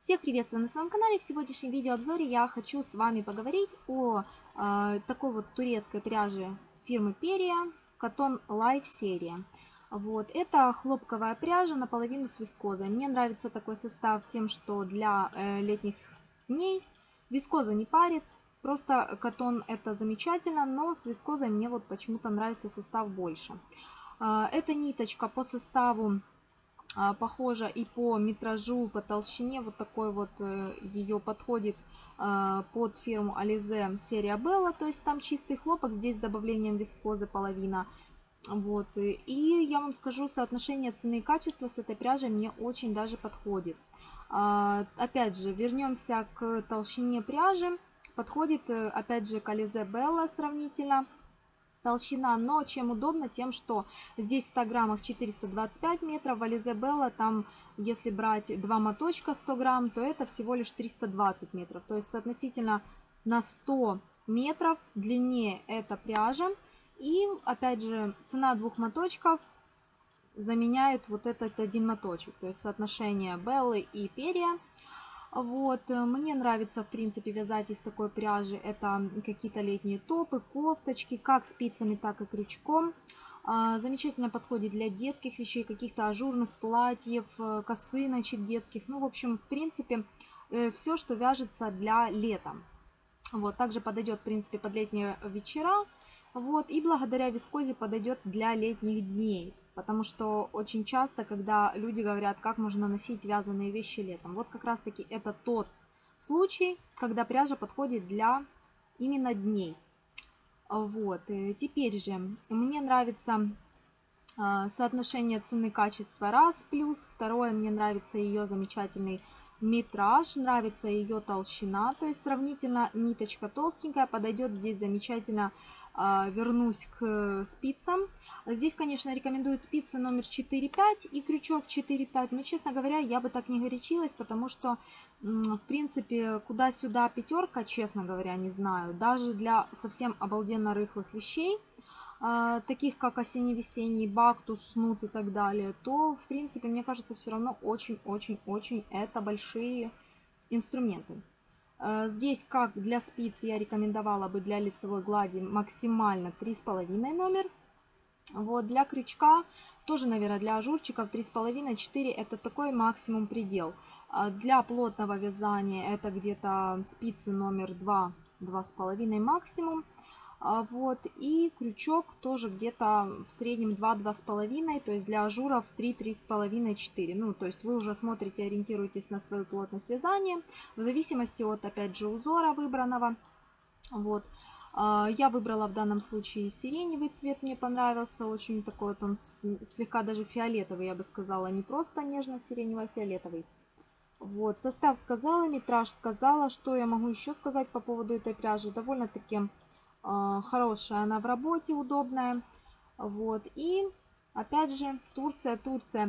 Всех приветствую на своем канале. В сегодняшнем видеообзоре я хочу с вами поговорить о такой вот турецкой пряже фирмы Peria Cotton Life серия. Вот, это хлопковая пряжа наполовину с вискозой. Мне нравится такой состав тем, что для летних дней вискоза не парит. Просто катон это замечательно, но с вискозой мне вот почему-то нравится состав больше. Эта ниточка по составу похожа и по метражу, по толщине. Вот такой вот ее подходит под фирму Alize серия Bella. То есть там чистый хлопок, здесь с добавлением вискозы половина. Вот. И я вам скажу, соотношение цены и качества с этой пряжей мне очень даже подходит. Опять же, вернемся к толщине пряжи. Подходит, опять же, к Alize Bella сравнительно. Толщина, но чем удобно, тем, что здесь в 100 граммах 425 метров, в Alize Bella там, если брать 2 моточка 100 грамм, то это всего лишь 320 метров. То есть соотносительно на 100 метров длиннее эта пряжа. И опять же цена 2 моточков заменяет вот этот один моточек. То есть соотношение Беллы и Peria. Вот, мне нравится, в принципе, вязать из такой пряжи. Это какие-то летние топы, кофточки, как спицами, так и крючком. Замечательно подходит для детских вещей, каких-то ажурных платьев, косыночек детских. Ну, в общем, в принципе, все, что вяжется для лета. Вот, также подойдет, в принципе, под летние вечера. Вот, и благодаря вискозе подойдет для летних дней. Потому что очень часто, когда люди говорят, как можно носить вязаные вещи летом, вот как раз таки это тот случай, когда пряжа подходит для именно дней. Вот, теперь же мне нравится соотношение цены-качества раз плюс. Второе, мне нравится ее замечательный метраж, нравится ее толщина, то есть сравнительно ниточка толстенькая, подойдет здесь замечательно. Вернусь к спицам. Здесь, конечно, рекомендуют спицы номер 4-5 и крючок 4-5, но, честно говоря, я бы так не горячилась, потому что, в принципе, куда-сюда пятерка, честно говоря, не знаю. Даже для совсем обалденно рыхлых вещей, таких как осенне-весенний, бактус, снуд и так далее, то, в принципе, мне кажется, все равно очень-очень-очень это большие инструменты. Здесь, как для спиц, я рекомендовала бы для лицевой глади максимально 3,5 номер. Вот, для крючка тоже, наверное, для ажурчиков 3,5-4 это такой максимум предел. Для плотного вязания это где-то спицы номер 2, 2,5 максимум. Вот, и крючок тоже где-то в среднем 2-2,5, то есть для ажуров 3-3,5-4. Ну, то есть вы уже смотрите, ориентируетесь на свою плотность вязания, в зависимости от, опять же, узора выбранного. Вот. Я выбрала в данном случае сиреневый цвет, мне понравился, очень такой вот он слегка даже фиолетовый, я бы сказала, не просто нежно-сиреневый, а фиолетовый. Вот, состав сказала, метраж сказала. Что я могу еще сказать по поводу этой пряжи? Довольно-таки хорошая она в работе, удобная. Вот, и опять же, Турция.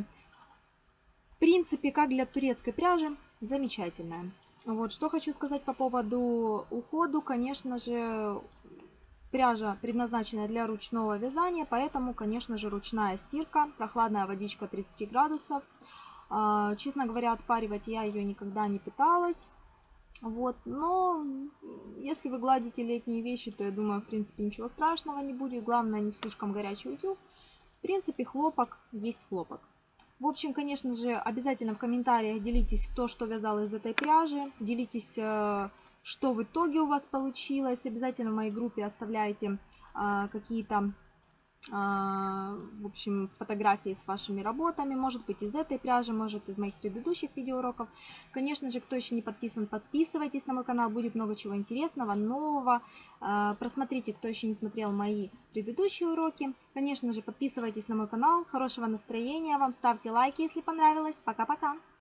В принципе, как для турецкой пряжи, замечательная. Вот, что хочу сказать по поводу ухода. Конечно же, пряжа предназначена для ручного вязания, поэтому, конечно же, ручная стирка, прохладная водичка 30 градусов. Честно говоря, отпаривать я ее никогда не пыталась. Вот, но если вы гладите летние вещи, то я думаю, в принципе, ничего страшного не будет. Главное, не слишком горячий утюг. В принципе, хлопок есть хлопок. В общем, конечно же, обязательно в комментариях делитесь, кто что вязал из этой пряжи. Делитесь, что в итоге у вас получилось. Обязательно в моей группе оставляйте какие-то, в общем, фотографии с вашими работами. Может быть, из этой пряжи, может, из моих предыдущих видеоуроков. Конечно же, кто еще не подписан, подписывайтесь на мой канал. Будет много чего интересного, нового. Просмотрите, кто еще не смотрел мои предыдущие уроки. Конечно же, подписывайтесь на мой канал. Хорошего настроения вам. Ставьте лайки, если понравилось. Пока-пока.